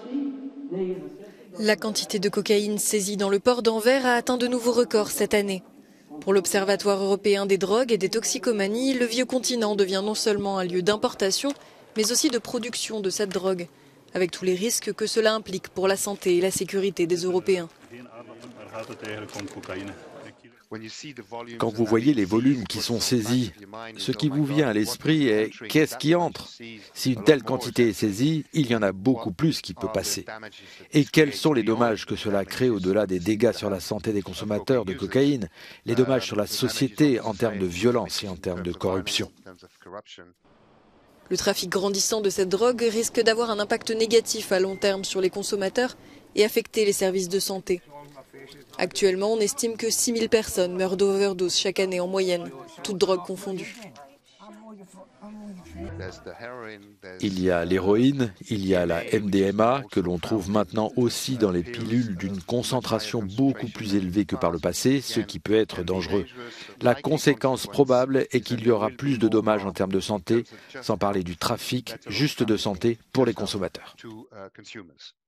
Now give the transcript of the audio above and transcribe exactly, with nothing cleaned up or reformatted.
La quantité de cocaïne saisie dans le port d'Anvers a atteint de nouveaux records cette année. Pour l'Observatoire européen des drogues et des toxicomanies, le vieux continent devient non seulement un lieu d'importation, mais aussi de production de cette drogue, avec tous les risques que cela implique pour la santé et la sécurité des Européens. Quand vous voyez les volumes qui sont saisis, ce qui vous vient à l'esprit est qu'est-ce qui entre? Si une telle quantité est saisie, il y en a beaucoup plus qui peut passer. Et quels sont les dommages que cela crée au-delà des dégâts sur la santé des consommateurs de cocaïne, les dommages sur la société en termes de violence et en termes de corruption? Le trafic grandissant de cette drogue risque d'avoir un impact négatif à long terme sur les consommateurs et affecter les services de santé. Actuellement, on estime que six mille personnes meurent d'overdose chaque année en moyenne, toutes drogues confondues. Il y a l'héroïne, il y a la M D M A, que l'on trouve maintenant aussi dans les pilules d'une concentration beaucoup plus élevée que par le passé, ce qui peut être dangereux. La conséquence probable est qu'il y aura plus de dommages en termes de santé, sans parler du trafic, juste de santé pour les consommateurs.